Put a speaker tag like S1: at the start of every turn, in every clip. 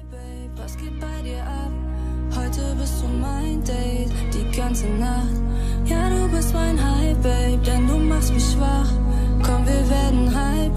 S1: Babe, was geht bei dir ab? Heute bist du mein Date, die ganze Nacht. Ja, du bist mein High, Babe, denn du machst mich schwach. Komm, wir werden High,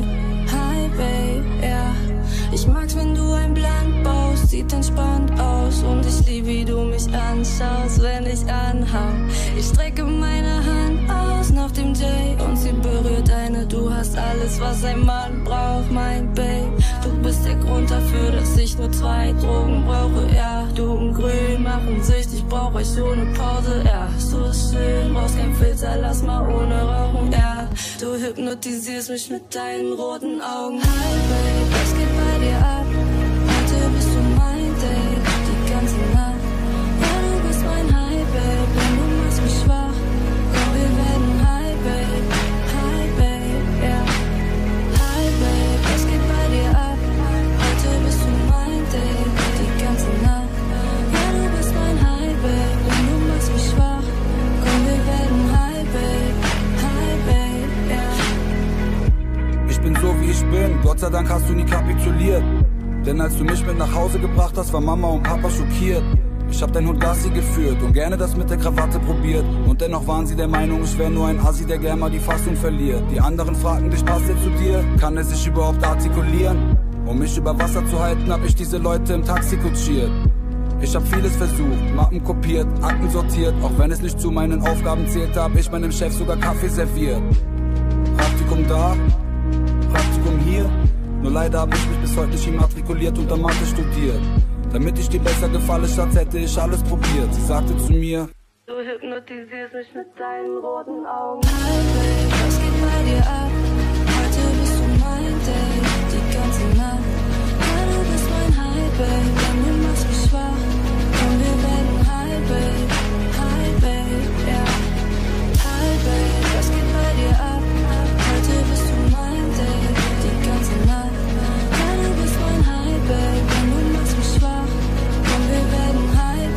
S1: Babe, ja. Ich mag's, wenn du ein Blank baust, sieht entspannt aus. Und ich lieb, wie du mich anschaust, wenn ich anhau. Ich strecke meine Hand aus nach dem J und sie berührt deine. Du hast alles, was ein Mann braucht, mein Babe. Du bist der Grund dafür, dass ich nur 2 Drogen brauche, ja. Du und Grün machen süchtig, brauch euch so eine Pause, ja. So ist schön, brauchst kein Filter, lass mal ohne rauchen, ja. Du hypnotisierst mich mit deinen roten Augen. Hi, Babe, was geht bei dir ab? Heute bist du mein Date, die ganze Nacht. Ja, du bist mein High, Babe, denn du machst mich schwach. Komm, wir werden High, Babe, ja. Hi, Babe, was geht bei dir ab? Heute bist du mein Date, die ganze Nacht. Ja, du bist mein High, Babe, denn du machst mich schwach. Komm, wir werden High, Babe, ja.
S2: Ich bin so wie ich bin, Gott sei Dank hast du nie kapituliert. Denn als du mich mit nach Hause gebracht hast, war Mama und Papa schockiert. Ich hab dein Hund Gassi geführt und gerne das mit der Krawatte probiert. Und dennoch waren sie der Meinung, ich wär nur ein Assi, der gern mal die Fassung verliert. Die anderen fragten dich, passt er zu dir? Kann er sich überhaupt artikulieren? Um mich über Wasser zu halten, hab ich diese Leute im Taxi kutschiert. Ich hab vieles versucht, Mappen kopiert, Akten sortiert. Auch wenn es nicht zu meinen Aufgaben zählte, hab ich meinem Chef sogar Kaffee serviert. Praktikum da, Praktikum hier. Nur leider hab ich mich bis heute nicht immatrikuliert und Mathe studiert. Damit ich dir besser gefalle, Schatz, hätte ich alles probiert. Sie sagte zu mir:
S1: Du hypnotisierst mich mit deinen roten Augen. Hi, Babe, was geht bei dir ab? Heute bist du mein Date, die ganze Nacht. Ja, du bist mein High, Babe, denn du machst mich schwach. Komm, wir werden High, Babe, ja. Hi, Babe, was geht bei dir ab? Heute bist du mein Date, die ganze Nacht. Ja, du bist mein High, Babe, denn du machst mich schwach. Komm, wir werden High,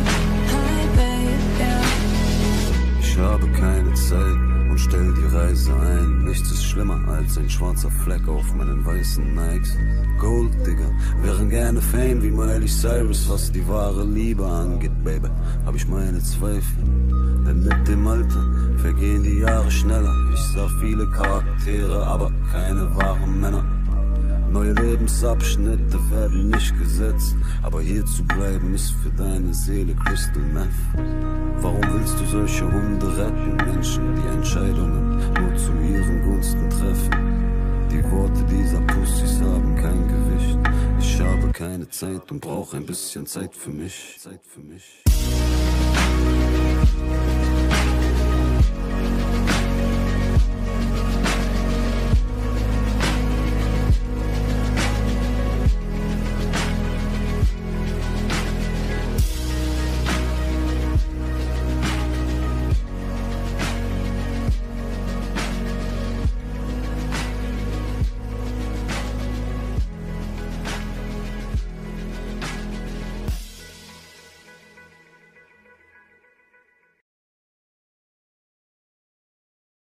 S1: Babe, ja.
S3: Ich habe keine Zeit und stell die Reise ein. Nichts ist schlimmer als ein schwarzer Fleck auf meinen weißen Nikes. Gold, Digga, wären gerne Fame wie Miley Cyrus. Was die wahre Liebe angeht, Baby, hab ich meine Zweifel. Denn mit dem Alter vergehen die Jahre schneller. Ich sah viele Charaktere, aber keine wahren Männer. Neue Lebensabschnitte werden nicht gesetzt, aber hier zu bleiben ist für deine Seele Crystal Meth. Warum willst du solche Hunde retten? Menschen, die Entscheidungen nur zu ihren Gunsten treffen. Die Worte dieser Pussys haben kein Gewicht. Ich habe keine Zeit und brauche ein bisschen Zeit für mich. Zeit für mich.